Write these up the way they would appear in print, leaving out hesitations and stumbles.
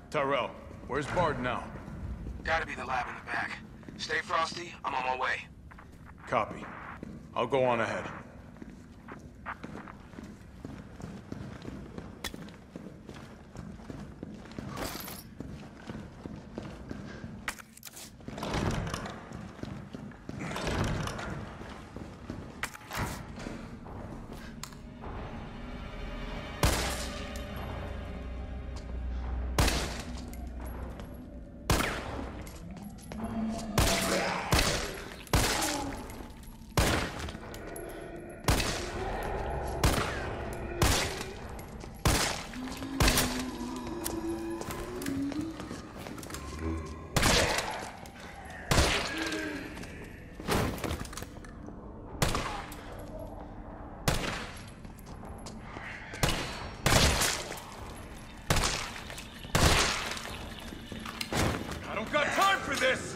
Tyrell, where's Bard now? Gotta be the lab in the back. Stay frosty, I'm on my way. Copy. I'll go on ahead. Got time for this!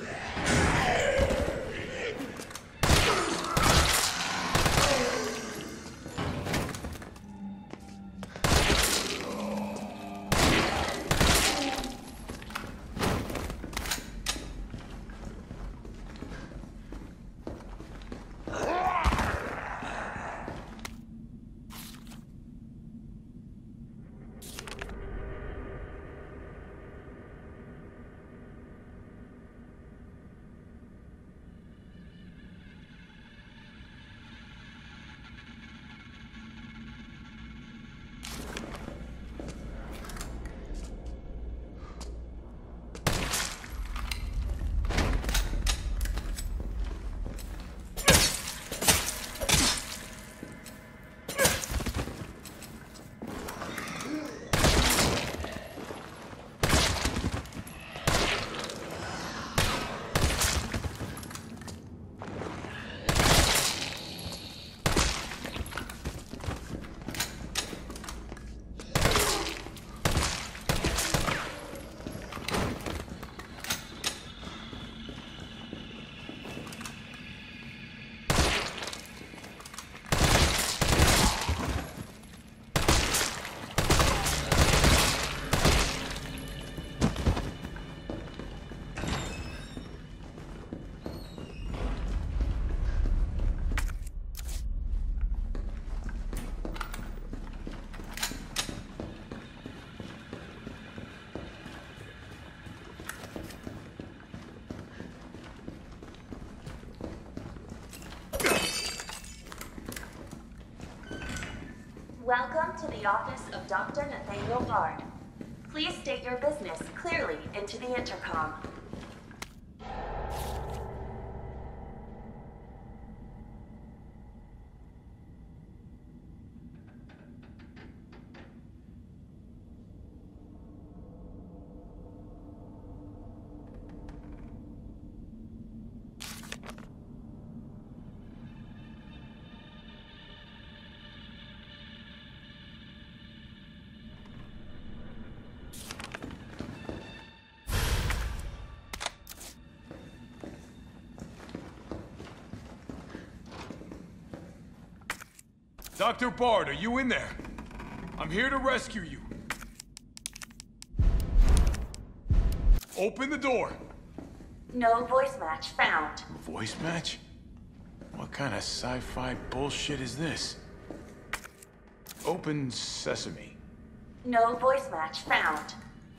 Welcome to the office of Dr. Nathaniel Bard. Please state your business clearly into the intercom. Dr. Bard, are you in there? I'm here to rescue you. Open the door. No voice match found. Voice match? What kind of sci-fi bullshit is this? Open sesame. No voice match found.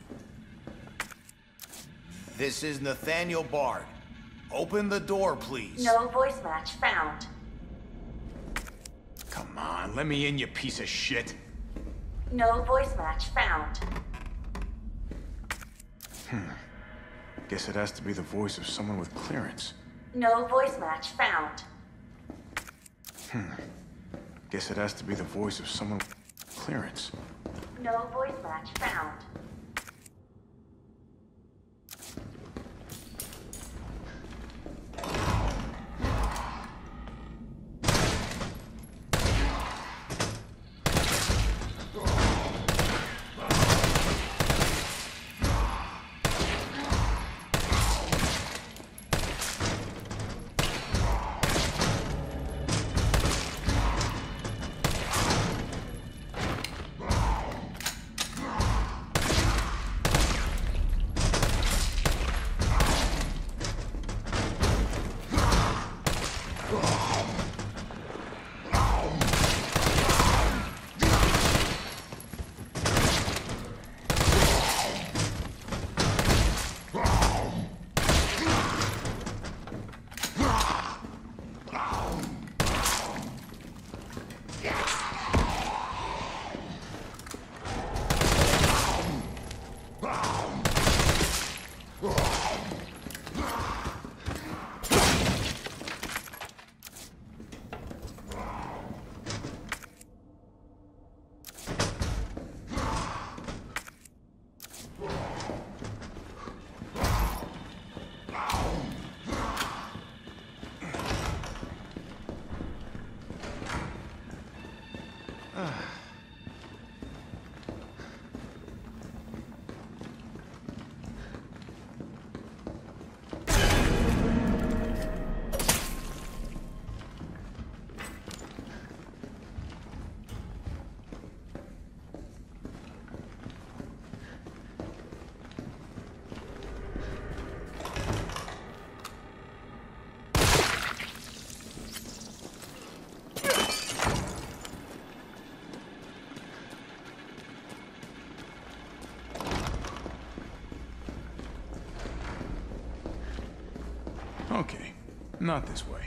This is Nathaniel Bard. Open the door, please. No voice match found. Come on, let me in, you piece of shit. No voice match found. Guess it has to be the voice of someone with clearance. No voice match found. Guess it has to be the voice of someone with clearance. No voice match found. Okay, not this way.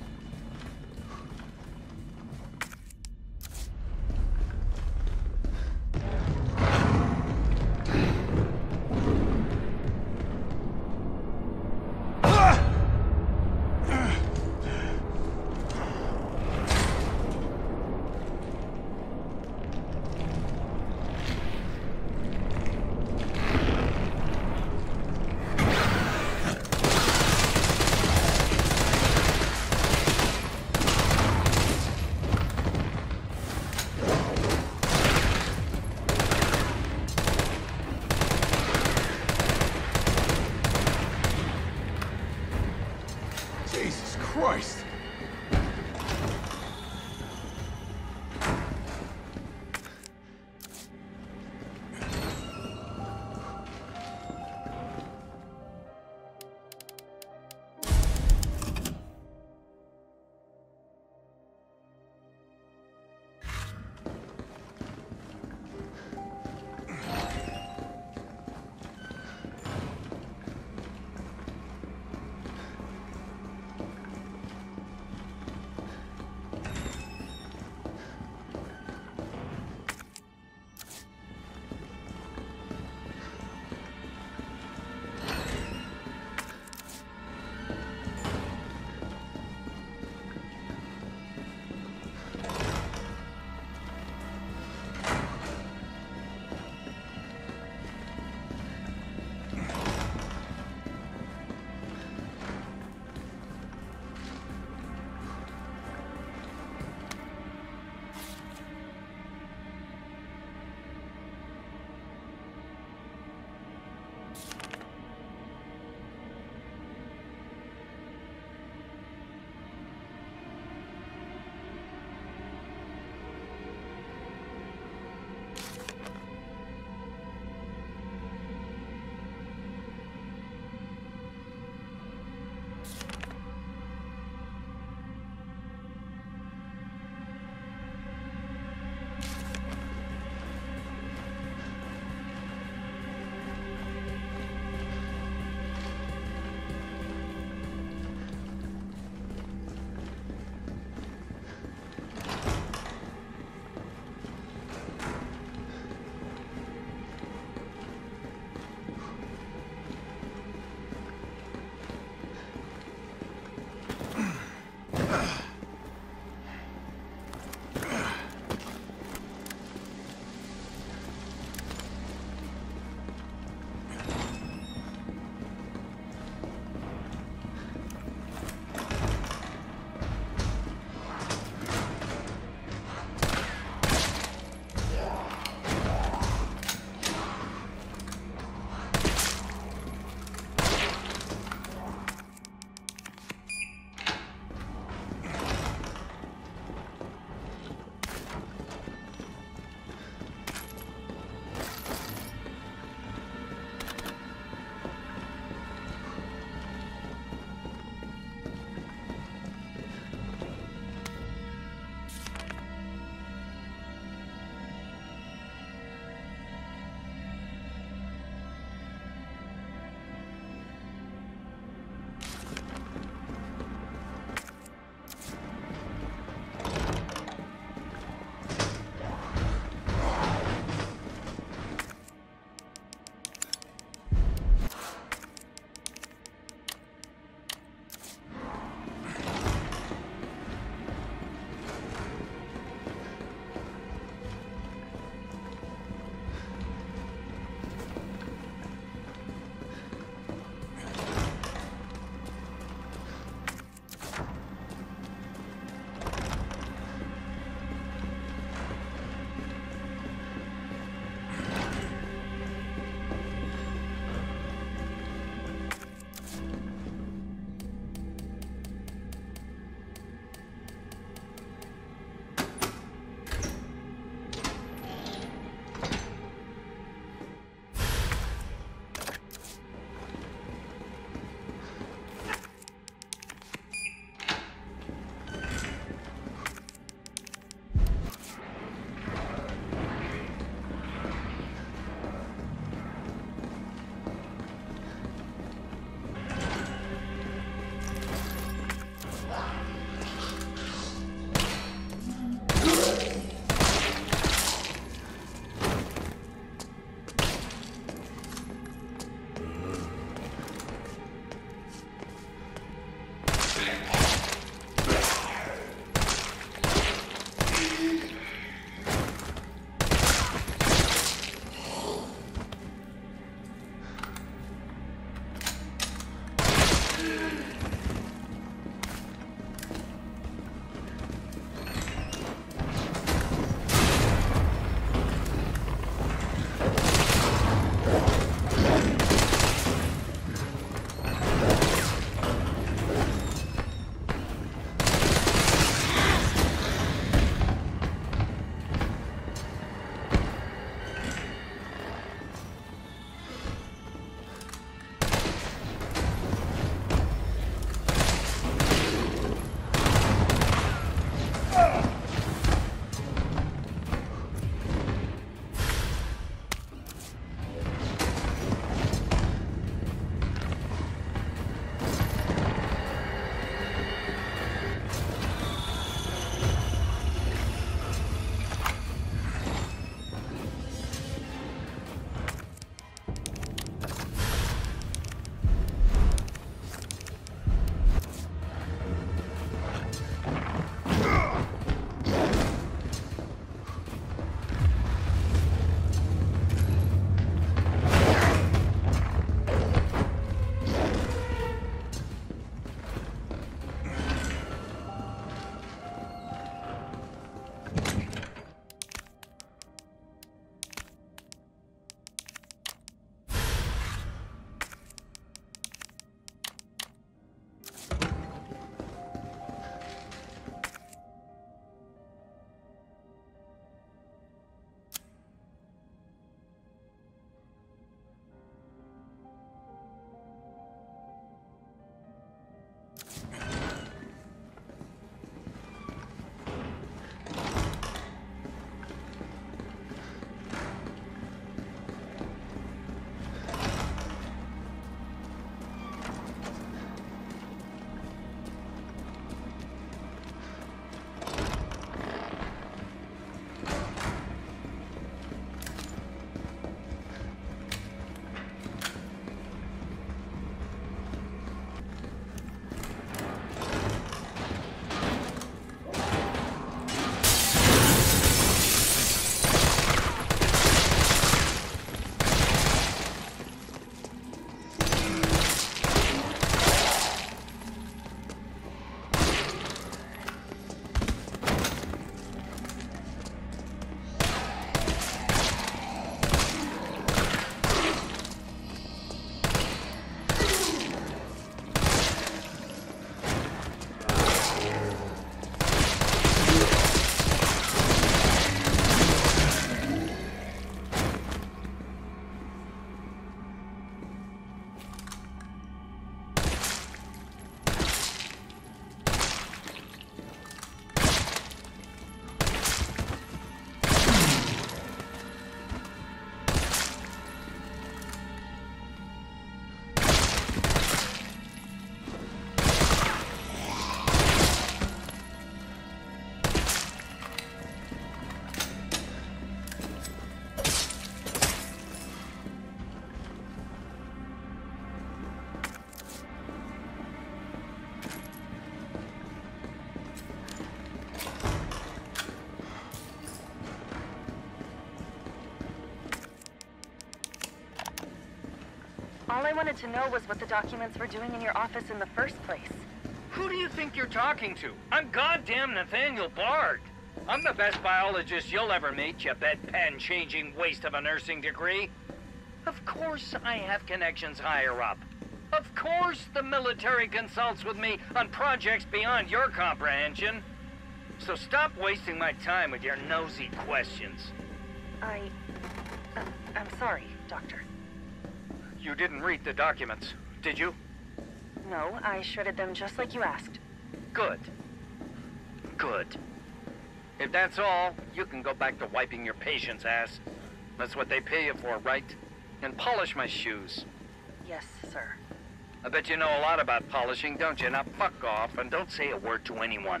All I wanted to know was what the documents were doing in your office in the first place. Who do you think you're talking to? I'm goddamn Nathaniel Bard. I'm the best biologist you'll ever meet, you bedpan-changing waste of a nursing degree. Of course I have connections higher up. Of course the military consults with me on projects beyond your comprehension. So stop wasting my time with your nosy questions. I'm sorry, Doctor. You didn't read the documents, did you? No, I shredded them just like you asked. Good. Good. If that's all, you can go back to wiping your patient's ass. That's what they pay you for, right? And polish my shoes. Yes, sir. I bet you know a lot about polishing, don't you? Now fuck off and don't say a word to anyone.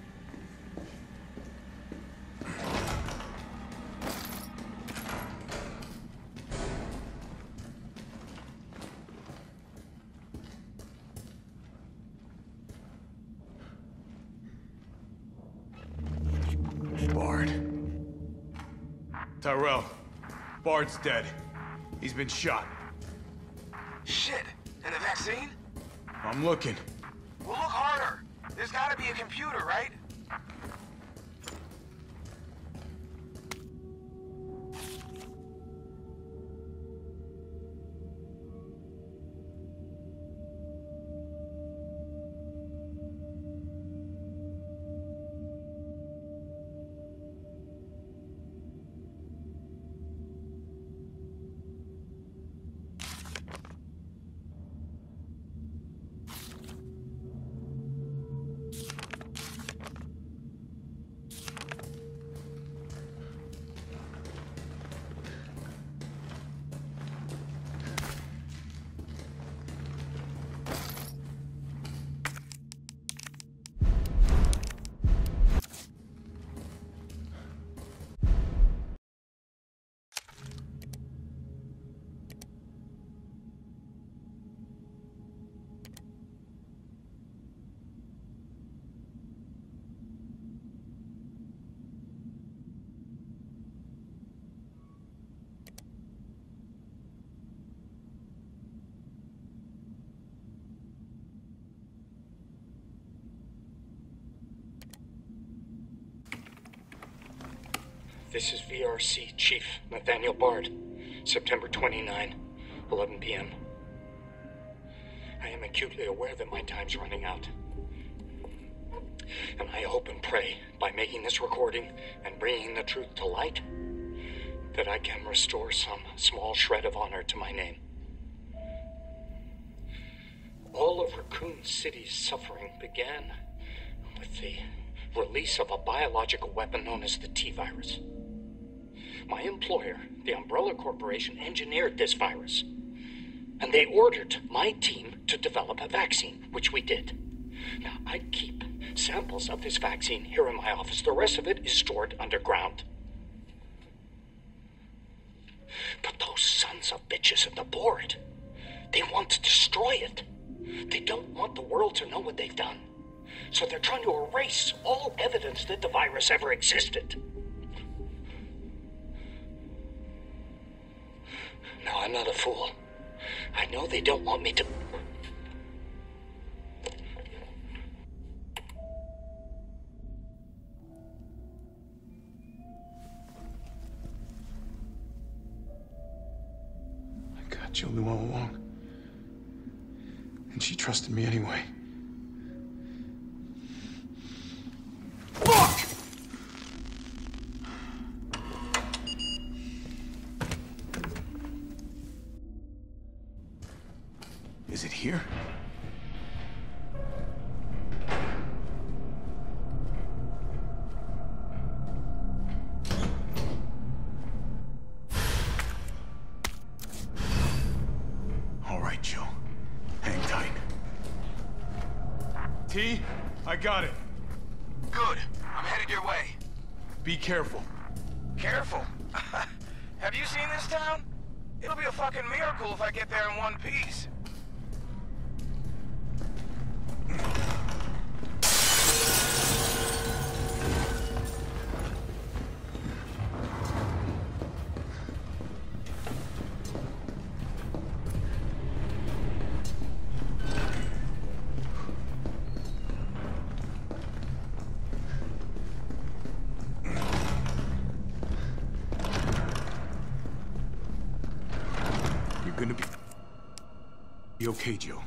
Bard. Tyrell. Bard's dead. He's been shot. Shit. And the vaccine? I'm looking. Well, look harder. There's gotta be a computer, right? This is VRC Chief Nathaniel Bard, September 29, 11 p.m. I am acutely aware that my time's running out. And I hope and pray, by making this recording and bringing the truth to light, that I can restore some small shred of honor to my name. All of Raccoon City's suffering began with the release of a biological weapon known as the T-virus. My employer, the Umbrella Corporation, engineered this virus. And they ordered my team to develop a vaccine, which we did. Now, I keep samples of this vaccine here in my office. The rest of it is stored underground. But those sons of bitches at the board, they want to destroy it. They don't want the world to know what they've done. So they're trying to erase all evidence that the virus ever existed. Now, I'm not a fool. I know they don't want me to... I got Jill knew all along. And she trusted me anyway. Fuck! Is it here? All right, Joe. Hang tight. T, I got it. Good. I'm headed your way. Be careful. Careful. Have you seen this town? It'll be a fucking miracle if I get there in one piece. gonna be okay, Jill.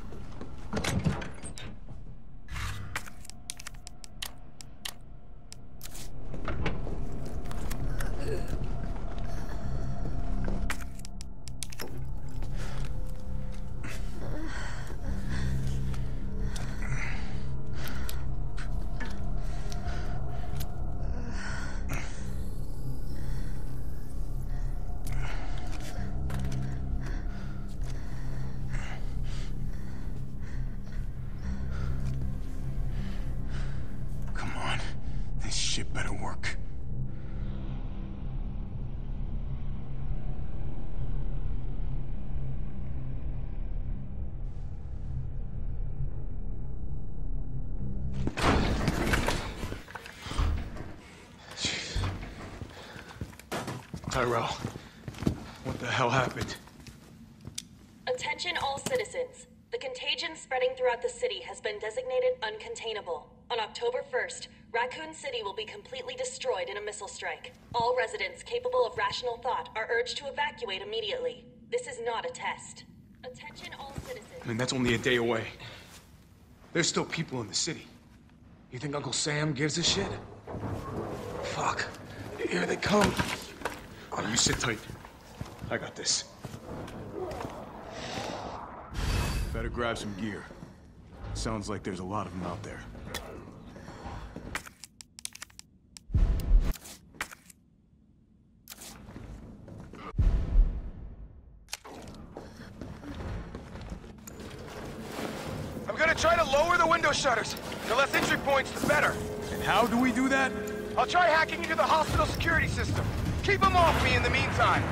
Come on. This shit better work. Tyrell, what the hell happened? Attention all citizens. The contagion spreading throughout the city has been designated uncontainable. On October 1st, Raccoon City will be completely destroyed in a missile strike. All residents capable of rational thought are urged to evacuate immediately. This is not a test. Attention all citizens. I mean, that's only a day away. There's still people in the city. You think Uncle Sam gives a shit? Fuck. Here they come. Oh, you sit tight. I got this. Better grab some gear. Sounds like there's a lot of them out there. I'm gonna try to lower the window shutters. The less entry points, the better. And how do we do that? I'll try hacking into the hospital security system. Keep them off me in the meantime.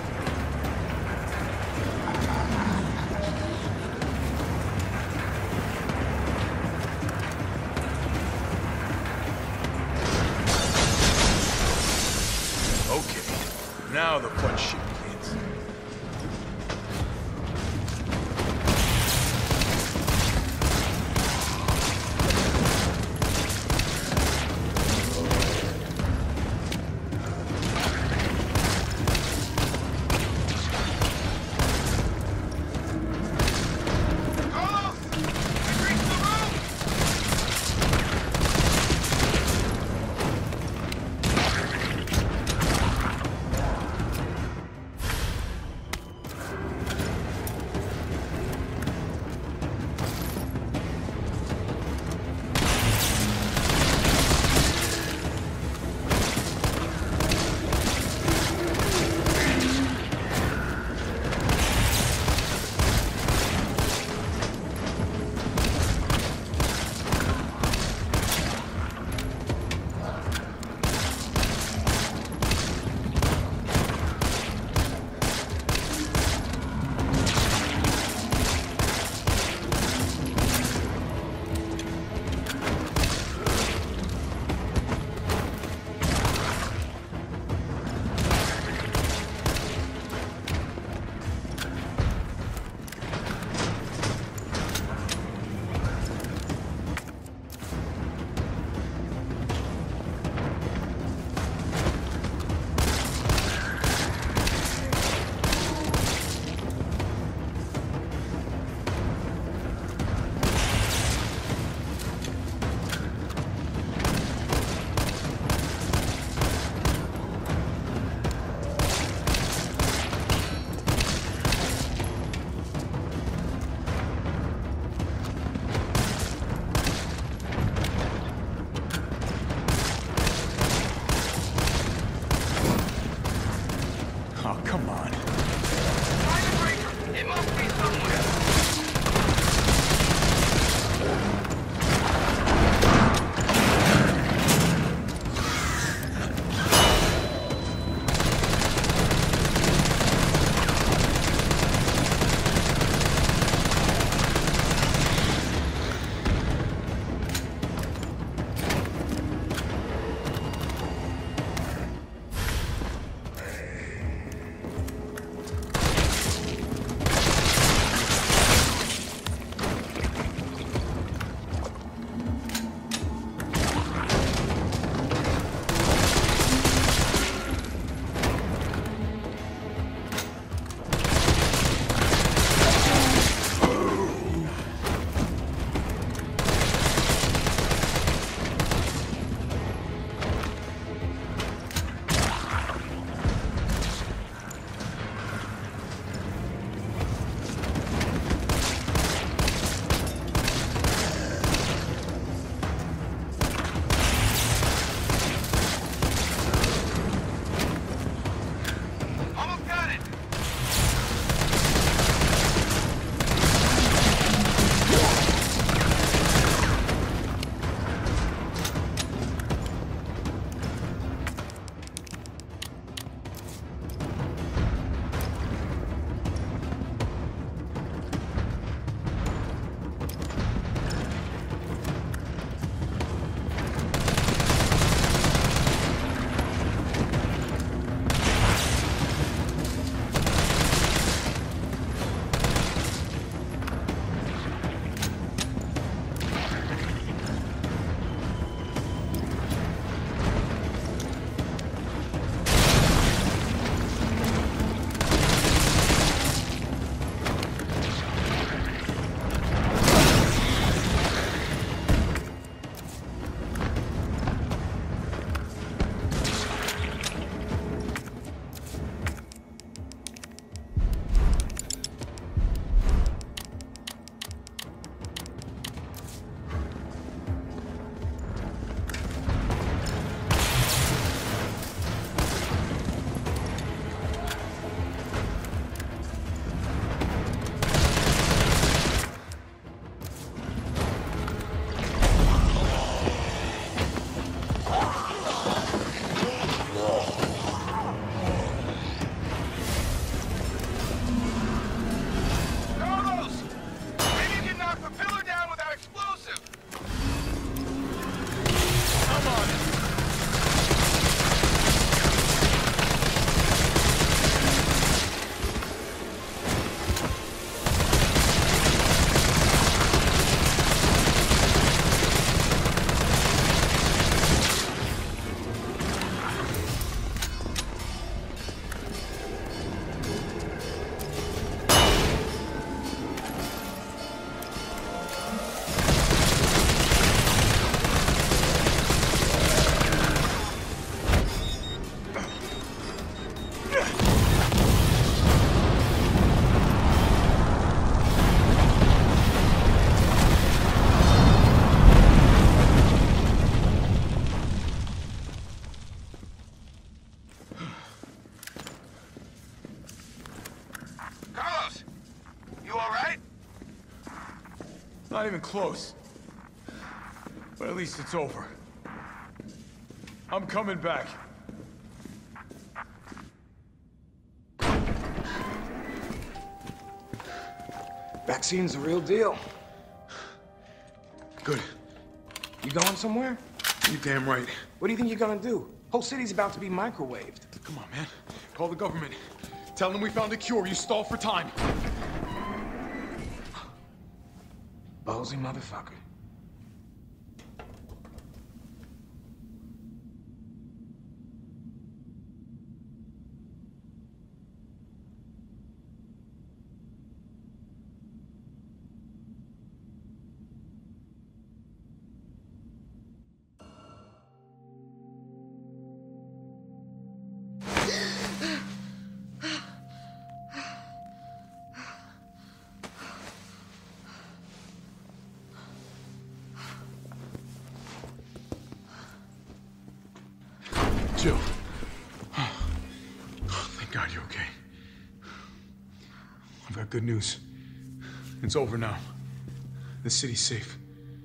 Okay, now the fun shit begins. Not even close. But at least it's over. I'm coming back. Vaccine's the real deal. Good. You going somewhere? You damn right. What do you think you're gonna do? Whole city's about to be microwaved. Come on, man. Call the government. Tell them we found a cure. You stall for time. Ballsy motherfucker. Jill. Oh, thank God you're okay. I've got good news. It's over now. The city's safe.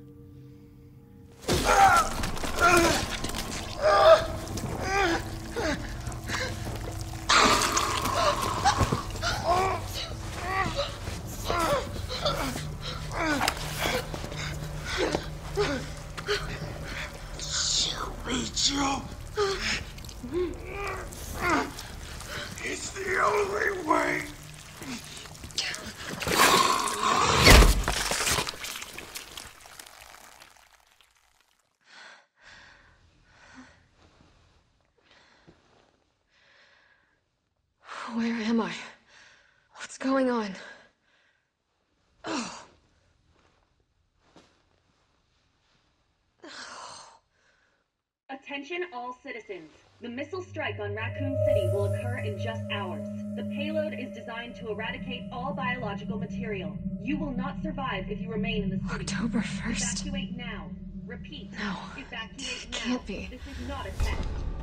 Jill. It's the only way. Where am I? What's going on? Oh. Attention all citizens. The missile strike on Raccoon City will occur in just hours. The payload is designed to eradicate all biological material. You will not survive if you remain in the city. October 1st? Evacuate now. Repeat. No. Evacuate It now. can't be. This is not a test.